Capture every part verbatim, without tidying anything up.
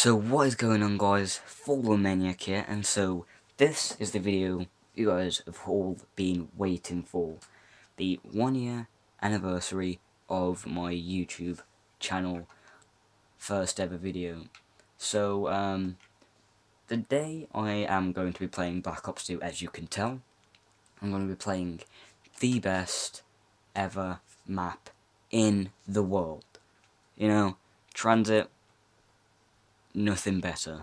So what is going on, guys? Follow Maniac here, and so this is the video you guys have all been waiting for. The one year anniversary of my YouTube channel, first ever video. So um, today I am going to be playing Black Ops two, as you can tell. I'm going to be playing the best ever map in the world. You know, Transit, nothing better.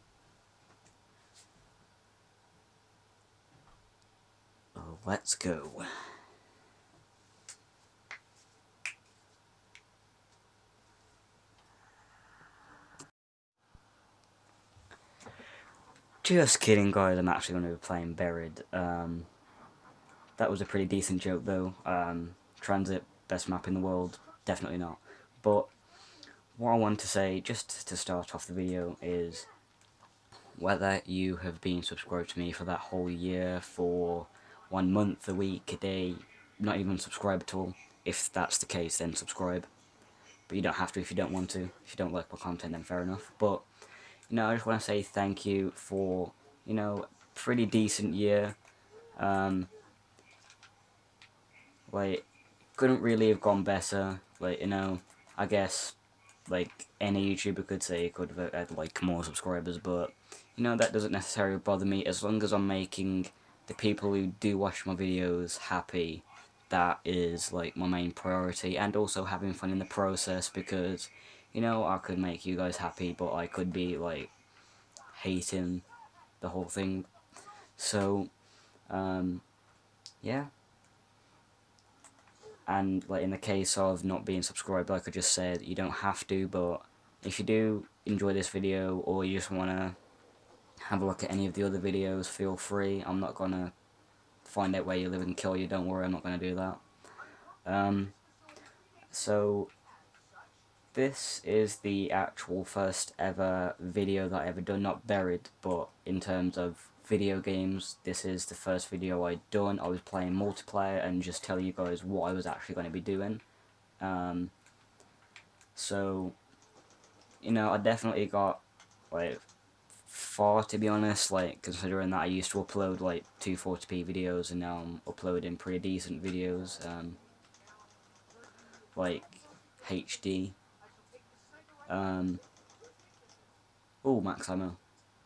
Oh, let's go. Just kidding, guys, I'm actually going to be playing Buried. Um, that was a pretty decent joke, though. Um, Transit, best map in the world, definitely not. But what I want to say, just to start off the video, is whether you have been subscribed to me for that whole year, for one month, a week, a day, not even subscribe at all. If that's the case, then subscribe. But you don't have to if you don't want to. If you don't like my content, then fair enough. But, you know, I just want to say thank you for, you know, pretty decent year. Um, like, couldn't really have gone better. Like, you know, I guess, like, any YouTuber could say could have had, like, more subscribers, but, you know, that doesn't necessarily bother me. As long as I'm making the people who do watch my videos happy, that is, like, my main priority, and also having fun in the process, because, you know, I could make you guys happy, but I could be, like, hating the whole thing. So, um, yeah. And, like, in the case of not being subscribed, like I just said, you don't have to, but if you do enjoy this video, or you just want to have a look at any of the other videos, feel free. I'm not going to find out where you live and kill you, don't worry, I'm not going to do that. Um, so, this is the actual first ever video that I ever done, not Buried, but in terms of video games, this is the first video I'd done. I was playing multiplayer and just tell you guys what I was actually going to be doing. Um, so, you know, I definitely got, like, far, to be honest, like, considering that I used to upload, like, two forty p videos, and now I'm uploading pretty decent videos, um, like, H D. Um, oh, max ammo.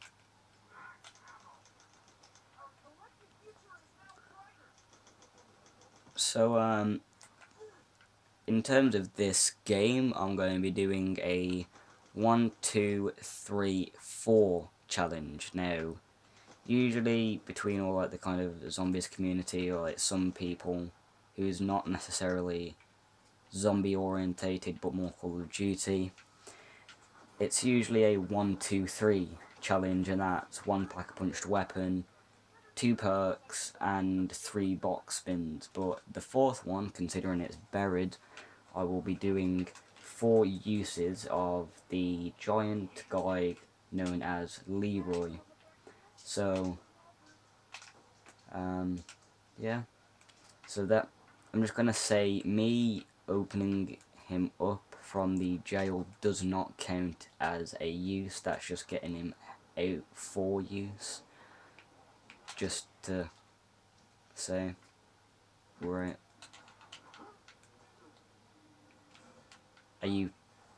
So, um, in terms of this game, I'm going to be doing a one, two, three, four challenge. Now, usually between all, like, the kind of zombies community, or, like, some people who's not necessarily zombie orientated but more Call of Duty, it's usually a one, two, three challenge, and that's one pack-a-punched weapon, two perks, and three box spins. But the fourth one, considering it's Buried, I will be doing four uses of the giant guy known as Leroy. So, um, yeah. So that, I'm just gonna say, me opening him up from the jail does not count as a use. That's just getting him out for use. Just to say, right. Are you?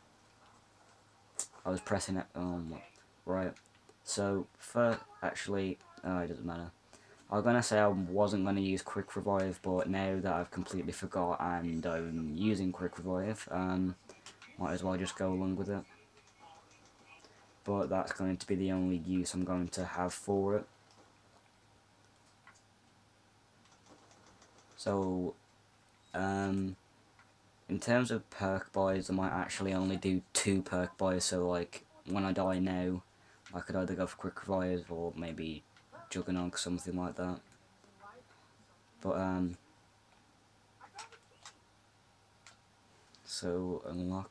I was pressing it. Um, right. So first, actually, oh, it doesn't matter. I was gonna say I wasn't gonna use Quick Revive, but now that I've completely forgot and I'm using Quick Revive, um, might as well just go along with it. But that's going to be the only use I'm going to have for it. So, um, in terms of perk buys, I might actually only do two perk buys, so, like, when I die now, I could either go for Quick Revive or maybe Juggernaut, something like that. But, um, so, unlock.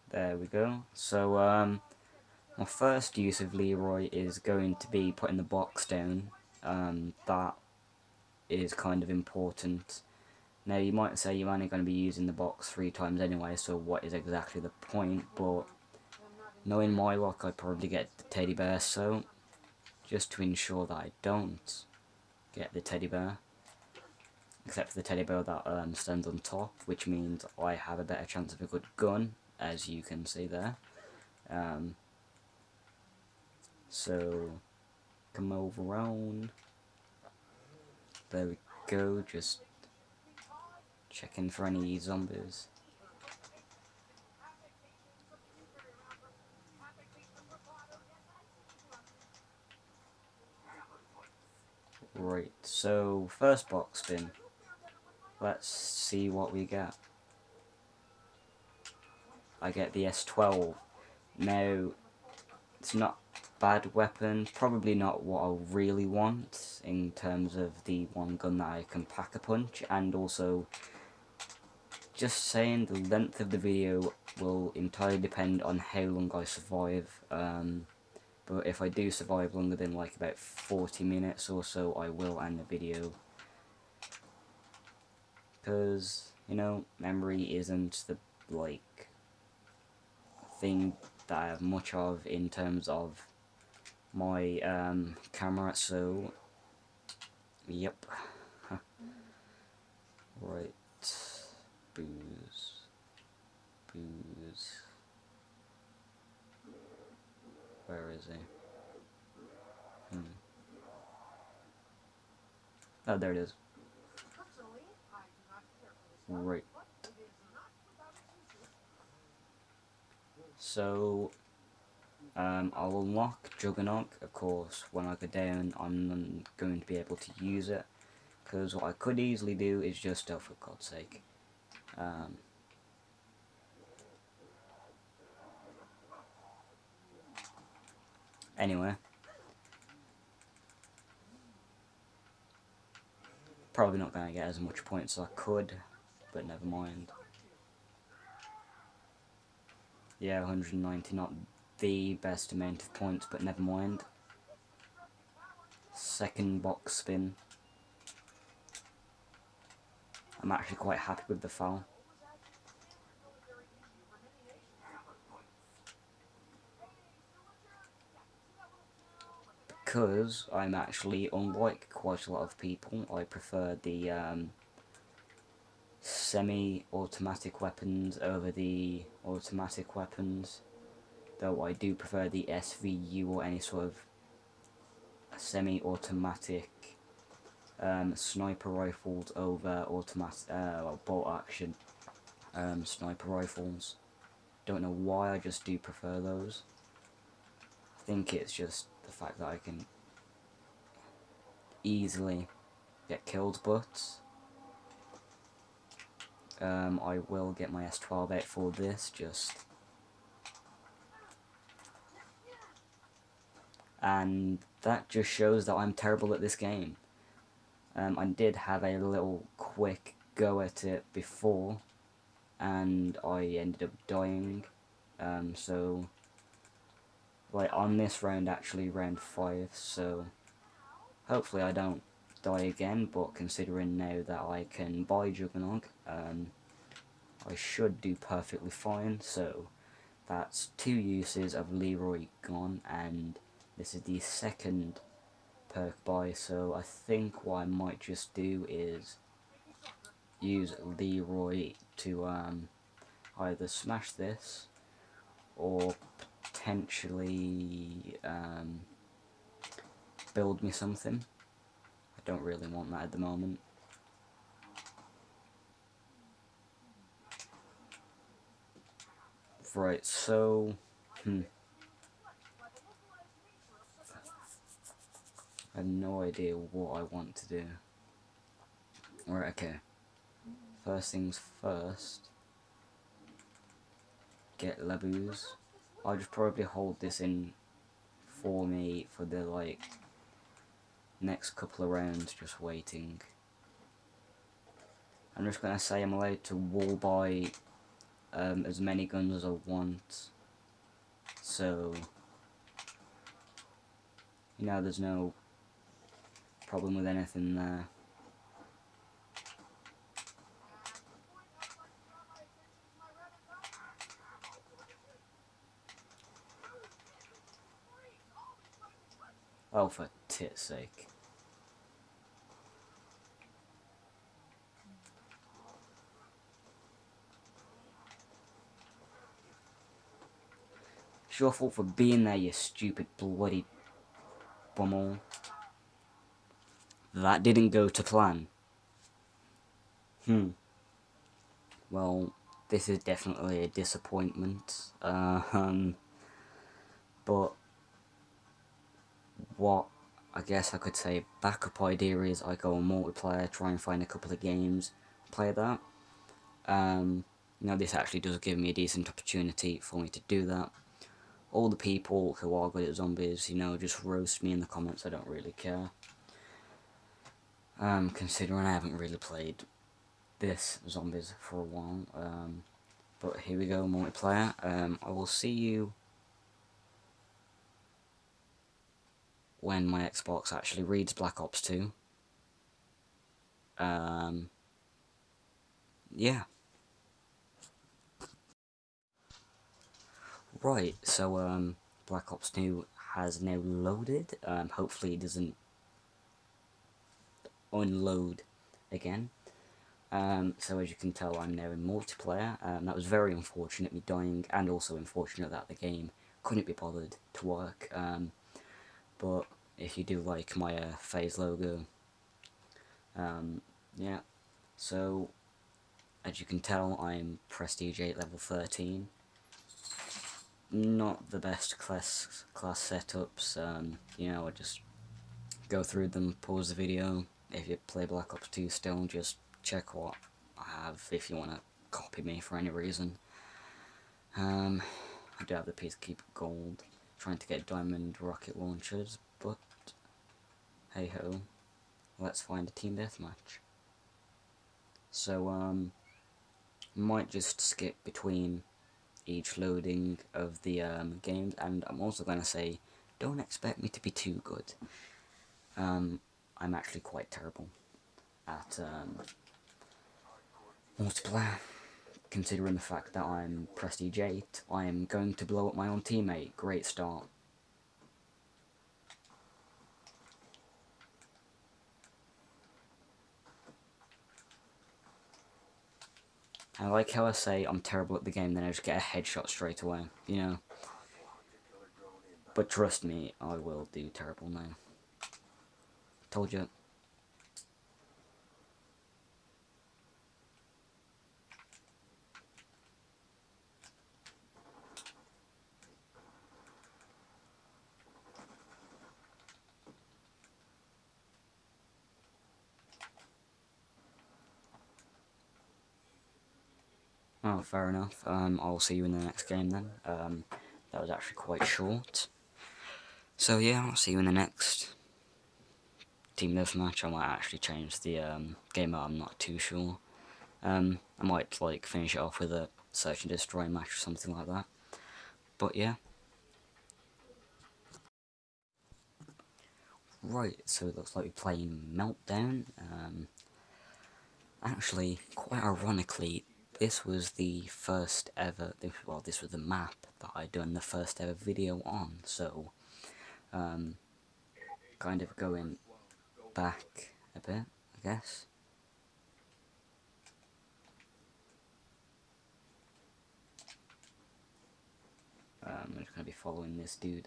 There we go. So, um, my first use of Leroy is going to be putting the box down. Um, that is kind of important. Now, you might say you're only going to be using the box three times anyway, so what is exactly the point? But knowing my luck, I'd probably get the teddy bear, so just to ensure that I don't get the teddy bear, except for the teddy bear that um, stands on top, which means I have a better chance of a good gun, as you can see there. Um, so, come over around. There we go, just checking for any zombies. Right, so first box spin. Let's see what we get. I get the S twelve. Now, it's not a bad weapon, probably not what I really want in terms of the one gun that I can pack a punch, and also just saying the length of the video will entirely depend on how long I survive. Um, but if I do survive longer than like about forty minutes or so, I will end the video. Because, you know, memory isn't the, like, thing that I have much of in terms of my um, camera, so, yep. Right, booze, booze, where is he? Hmm. Oh, there it is. Right. So, um, I'll unlock Juggernaut, of course. When I go down, I'm going to be able to use it. Because what I could easily do is just, oh, for God's sake. Um, anyway. Probably not going to get as much points as I could, but never mind. Yeah, one hundred ninety, not the best amount of points, but never mind. Second box spin. I'm actually quite happy with the foul. Because I'm actually, unlike quite a lot of people, I prefer the um, semi-automatic weapons over the automatic weapons. Though I do prefer the S V U or any sort of semi-automatic um, sniper rifles over automatic uh, bolt action um, sniper rifles. Don't know why, I just do prefer those. I think it's just the fact that I can easily get killed, but um, I will get my S twelve out for this, just and that just shows that I'm terrible at this game. Um, I did have a little quick go at it before, and I ended up dying. Um, so, like on this round, actually round five. So, hopefully I don't die again. But considering now that I can buy Juggernaut, um, I should do perfectly fine. So, that's two uses of Leroy gone, and this is the second perk buy, so I think what I might just do is use Leroy to um, either smash this or potentially um, build me something. I don't really want that at the moment. Right, so hmm, I have no idea what I want to do. Right, okay. First things first. Get Labus. I'll just probably hold this in for me for the like next couple of rounds, just waiting. I'm just gonna say I'm allowed to wall buy um, as many guns as I want. So, you know, there's no problem with anything there. Oh, for tit's sake. It's your fault for being there, you stupid bloody bumhole. That didn't go to plan. Hmm. Well, this is definitely a disappointment. Uh, um, but what I guess I could say backup idea is I go on multiplayer, try and find a couple of games, play that. Um, you know, this actually does give me a decent opportunity for me to do that. All the people who are good at zombies, you know, just roast me in the comments, I don't really care. Um, considering I haven't really played this zombies for a while. Um, but here we go, multiplayer. Um, I will see you when my Xbox actually reads Black Ops two. Um, yeah. Right, so um, Black Ops two has now loaded. Um, hopefully it doesn't unload again. Um, so as you can tell, I'm now in multiplayer. Um, that was very unfortunate, me dying, and also unfortunate that the game couldn't be bothered to work. Um, but if you do like my uh, phase logo, um, yeah. So as you can tell, I'm Prestige eight level thirteen. Not the best class class setups. Um, you know, I just go through them, pause the video. If you play Black Ops two still, just check what I have if you want to copy me for any reason. Um, I do have the Peacekeeper Gold, trying to get diamond rocket launchers, but hey ho, let's find a team deathmatch. So, um, might just skip between each loading of the um, games, and I'm also going to say, don't expect me to be too good. Um, I'm actually quite terrible at um, multiplayer. Considering the fact that I'm Prestige eight, I am going to blow up my own teammate. Great start. I like how I say I'm terrible at the game, then I just get a headshot straight away, you know. But trust me, I will do terrible now. Told you. Oh, fair enough. Um, I'll see you in the next game then. Um, that was actually quite short. So yeah, I'll see you in the next Team Deathmatch. I might actually change the um, game mode, I'm not too sure. Um, I might like finish it off with a Search and Destroy match or something like that. But yeah. Right, so it looks like we're playing Meltdown. Um, actually, quite ironically, this was the first ever, well, this was the map that I'd done the first ever video on, so, um, kind of going back a bit, I guess. Um, I'm just going to be following this dude.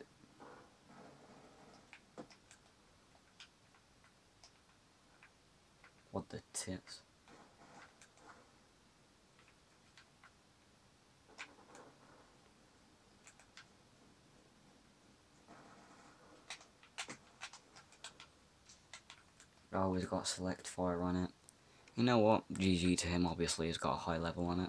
What the tits? Oh, he's got select fire on it. You know what? G G to him, obviously, he's got a high level on it.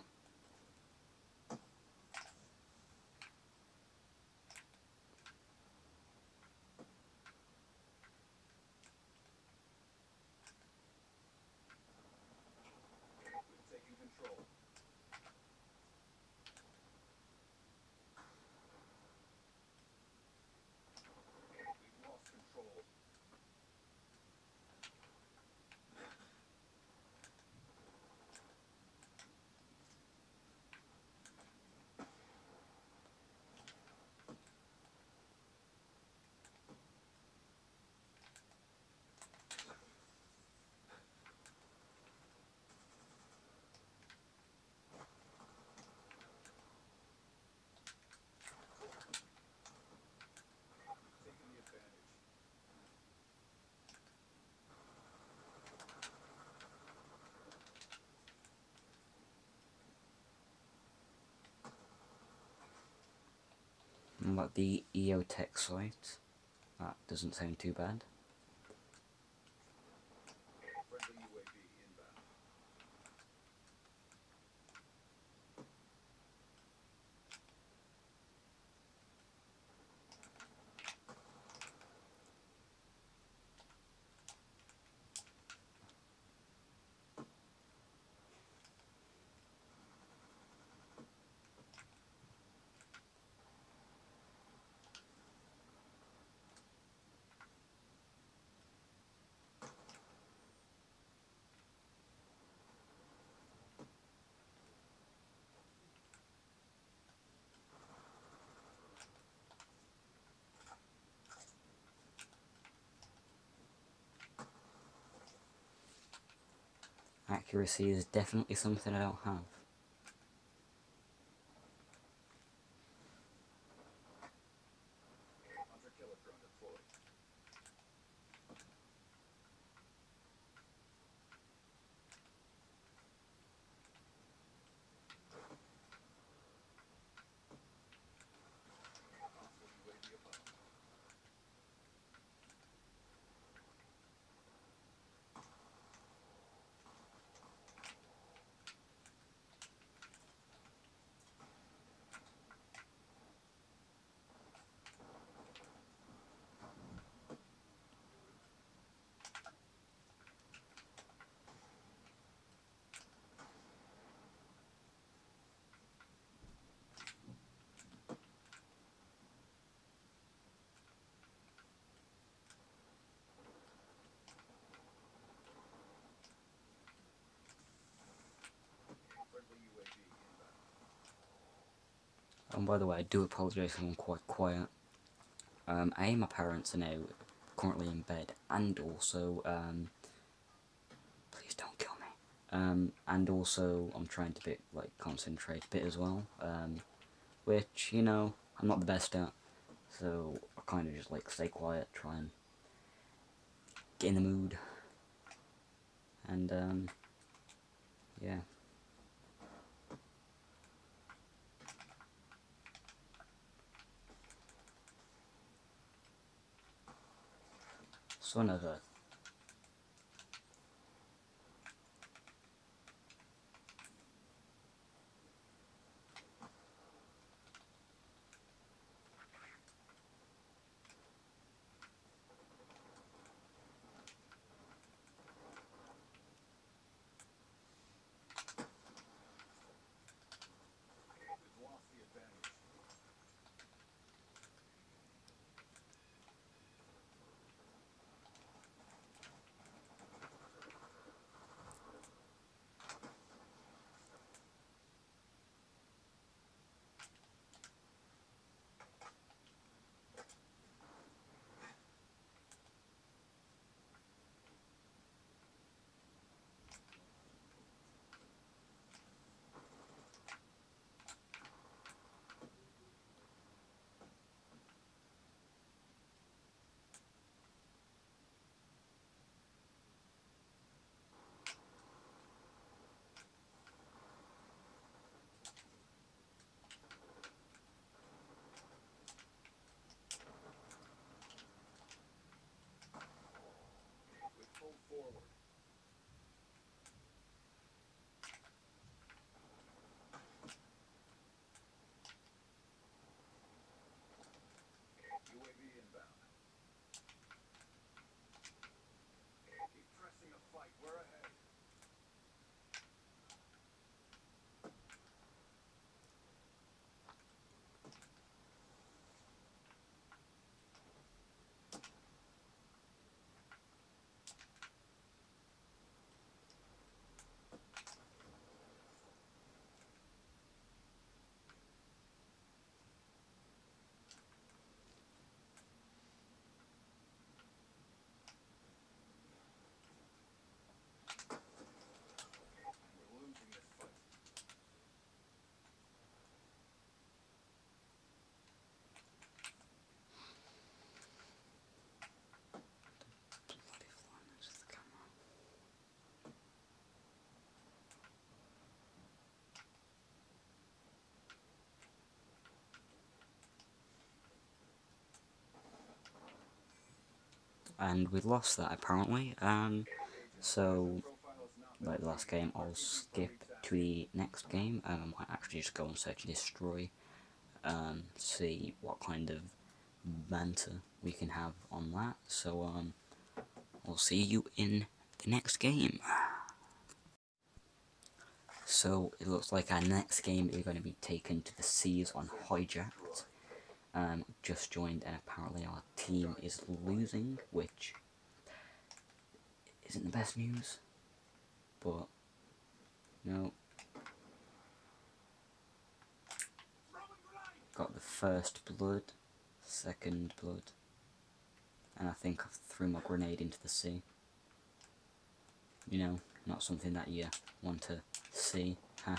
got the E O Tech sight. That doesn't sound too bad. Accuracy is definitely something I don't have. And by the way, I do apologise if I'm quite quiet. Um, A, my parents are now currently in bed, and also, um, please don't kill me. Um, and also, I'm trying to bit, like, concentrate a bit as well, um, which, you know, I'm not the best at, so I kind of just, like, stay quiet, try and get in the mood, and, um, yeah. Son of a... and we lost that apparently. Um, so like the last game, I'll skip to the next game. Um, I might actually just go and search and destroy, um, see what kind of banter we can have on that. So um, I'll see you in the next game. So it looks like our next game is going to be taken to the seas on Hijacked. Um, just joined, and apparently our team is losing, which isn't the best news, but no. Got the first blood, second blood, and I think I threw my grenade into the sea. You know, not something that you want to see, huh?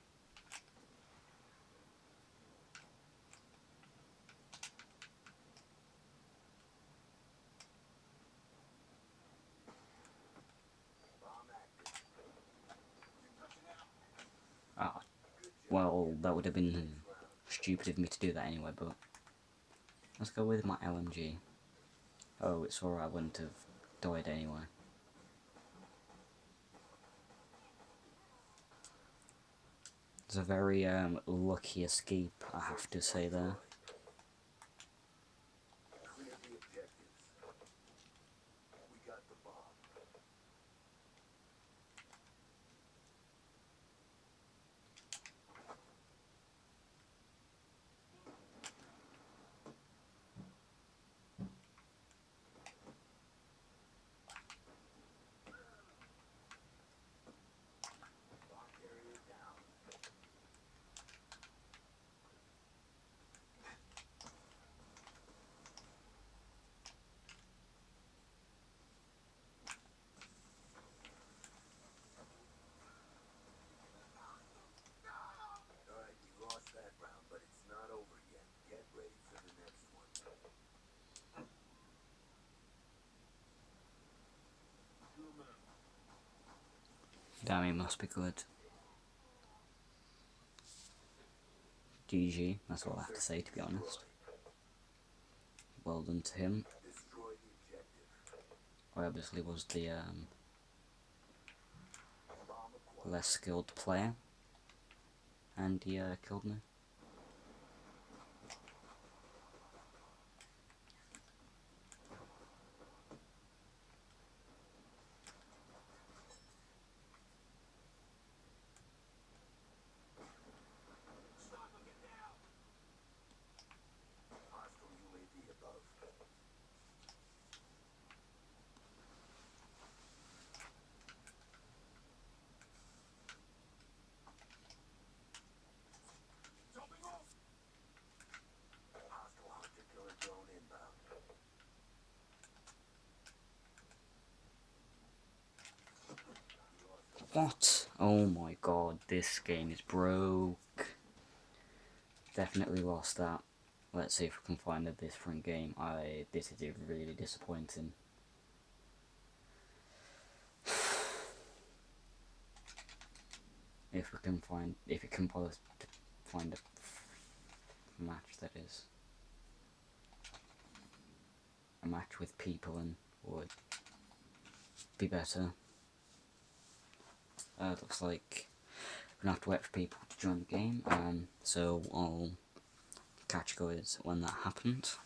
Ah, well, that would have been stupid of me to do that anyway, but let's go with my L M G. Oh, it's alright, I wouldn't have died anyway. It's a very um, lucky escape, I have to say there. Damn, he must be good. G G, that's all I have to say, to be honest. Well done to him. I obviously was the um, less skilled player, and he uh, killed me. What? Oh my god, this game is broke. Definitely lost that. Let's see if we can find a different game. I this is really disappointing. If we can find, if it can bother to find a match that is a match with people and would be better. Uh, looks like we're gonna have to wait for people to join the game. Um, so I'll catch you guys when that happens.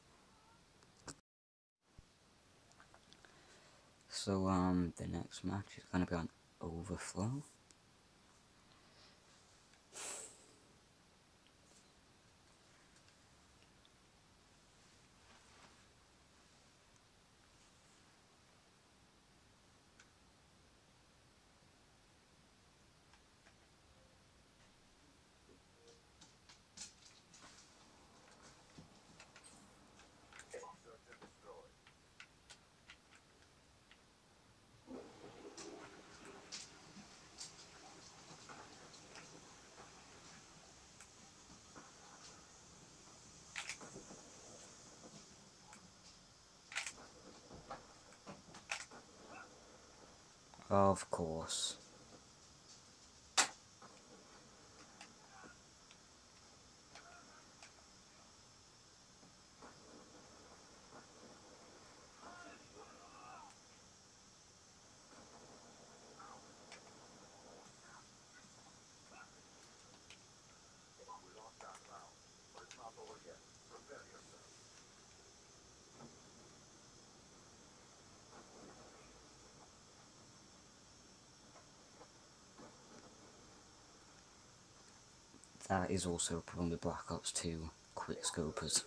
So um, the next match is gonna be on Overflow. Of course. That is also a problem with Black Ops two quick scopers.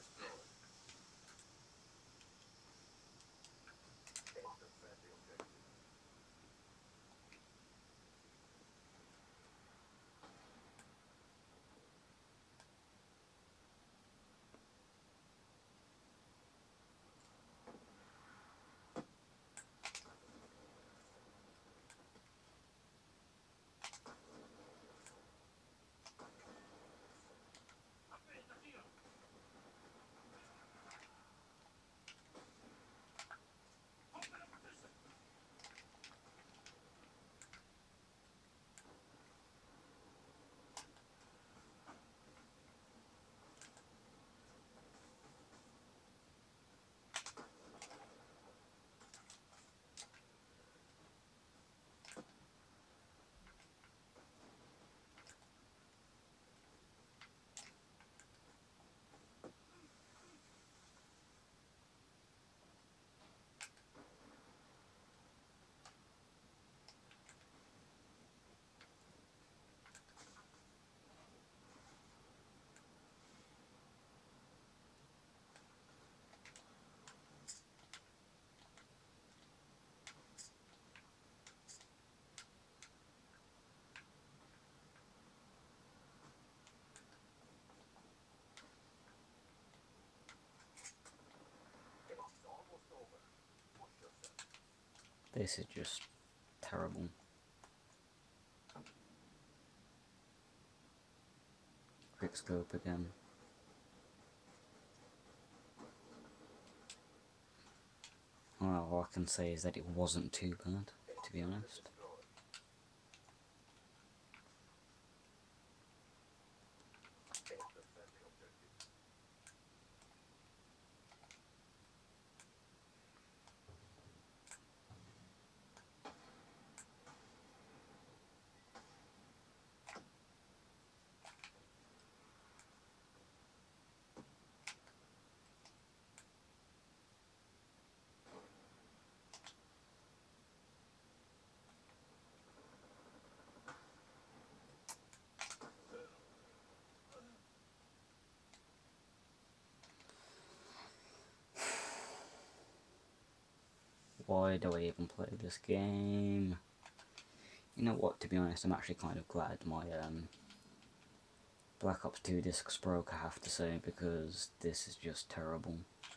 This is just terrible. Quick scope again. Well, all I can say is that it wasn't too bad, to be honest. Why do I even play this game? You know what, to be honest, I'm actually kind of glad my um, Black Ops two discs broke, I have to say, because this is just terrible.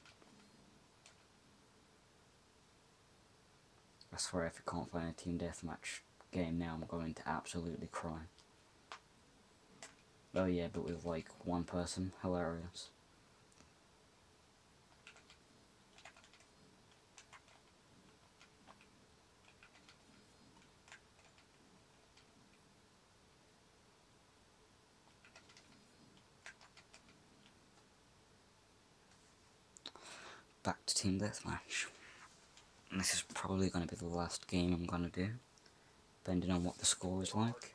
I swear if I can't find a team deathmatch game now, I'm going to absolutely cry. Oh yeah, but with like one person, hilarious. Back to team deathmatch. And this is probably going to be the last game I'm going to do, depending on what the score is like.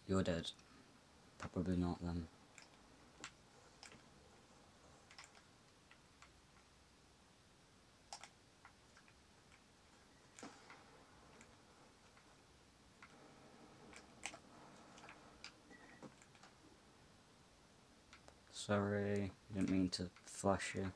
You're dead. Probably not then. Sorry, didn't mean to flash you.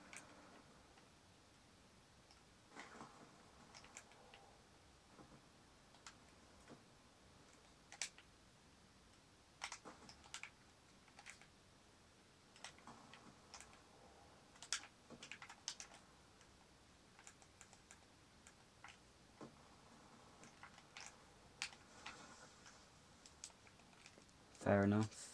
Fair enough.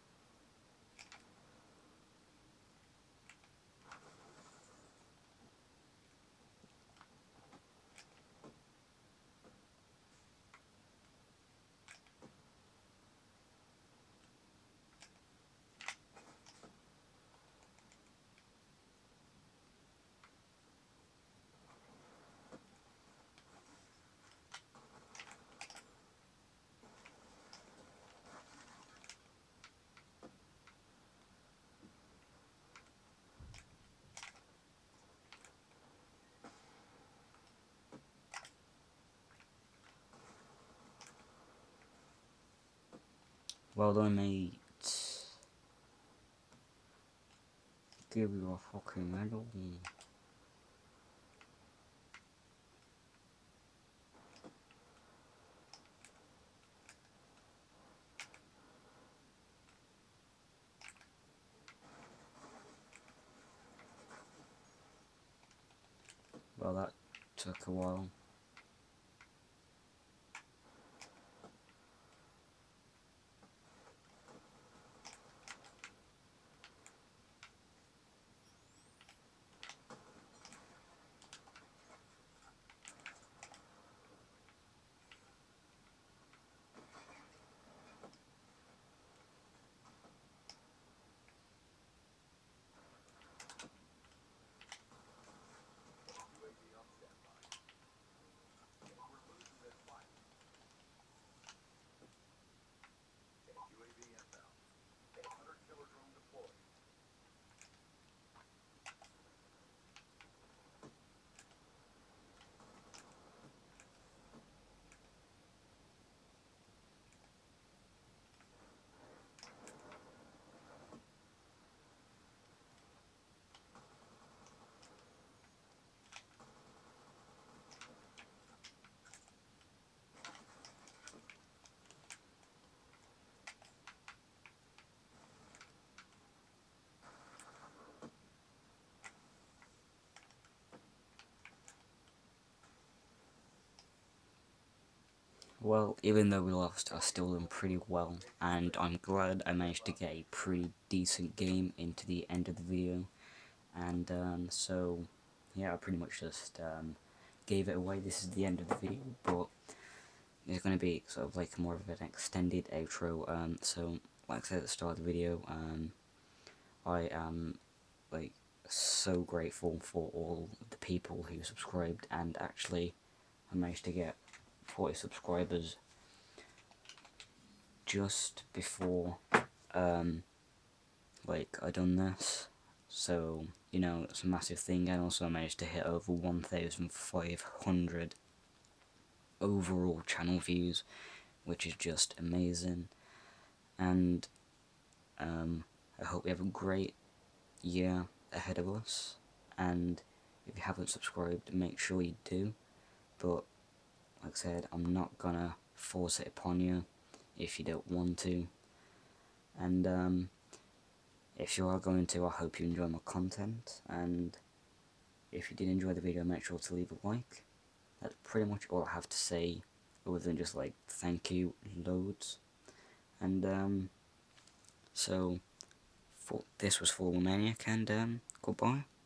Well done, mate. Give you a fucking medal. Well, that took a while. Well, even though we lost, I still done pretty well, and I'm glad I managed to get a pretty decent game into the end of the video. And um, so, yeah, I pretty much just um, gave it away. This is the end of the video, but it's going to be sort of like more of an extended outro. Um, so, like I said at the start of the video, um, I am like so grateful for all the people who subscribed, and actually I managed to get forty subscribers just before um, like I done this, so you know it's a massive thing. And also I managed to hit over one thousand five hundred overall channel views, which is just amazing. And um, I hope you have a great year ahead of us, and if you haven't subscribed, make sure you do. But like I said, I'm not gonna force it upon you if you don't want to. And um, if you are going to, I hope you enjoy my content, and if you did enjoy the video, make sure to leave a like. That's pretty much all I have to say, other than just like thank you loads. And um, so for, this was for Maniac, and um, goodbye.